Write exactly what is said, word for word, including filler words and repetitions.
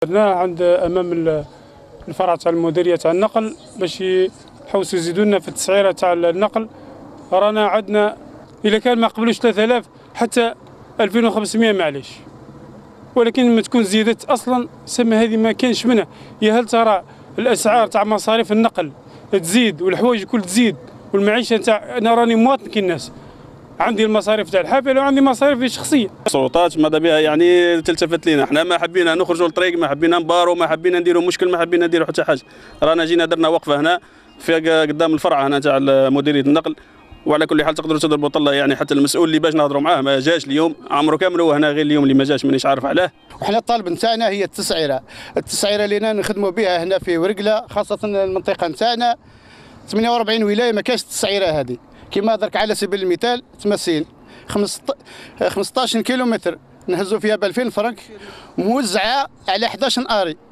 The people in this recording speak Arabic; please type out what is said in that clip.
خدناه عند امام الفرع تاع المديريه تاع النقل باش يحوسوا يزيدوا لنا في التسعيره تاع النقل. رانا عندنا الا كان ما قبلوش ثلاثة آلاف حتى ألفين وخمسمائة معليش، ولكن ما تكون زيدت اصلا سما هذه ما كانش منها. يا هل ترى الاسعار تاع مصاريف النقل تزيد والحوايج الكل تزيد والمعيشه تاع، انا راني مواطن كي الناس، عندي المصاريف تاع الحافله وعندي مصاريفي الشخصيه. السلطات ماذا بها يعني تلتفت لينا، احنا ما حبينا نخرجوا للطريق، ما حبينا نباروا، ما حبينا نديروا مشكل، ما حبينا نديروا حتى حاجه. رانا جينا درنا وقفه هنا في قدام الفرع هنا تاع مديريه النقل، وعلى كل حال تقدروا تضربوا طله يعني حتى المسؤول اللي باش نهضروا معاه ما جاش اليوم، عمره كامل هو هنا، غير اليوم اللي ما جاش مانيش عارف علاه. وحنا الطالب نتاعنا هي التسعيره، التسعيره اللي نخدموا بها هنا في ورقله، خاصه المنطقه نتاعنا ثمانية وأربعين ولايه ما كاش التسعيره هذه. كما درك على سبيل المثال تمثيل خمسطاش كيلومتر نهزوا فيها ب ألفين فرنك موزعه على أحد عشر اري،